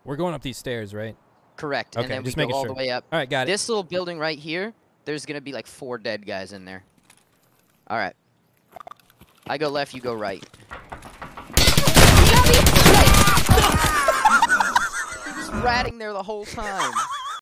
We're going up these stairs, right? Correct. Okay, and then we just go making all sure. the way up. All right, got it. This little building right here, there's going to be like 4 dead guys in there. All right. I go left, you go right. He was ratting there the whole time.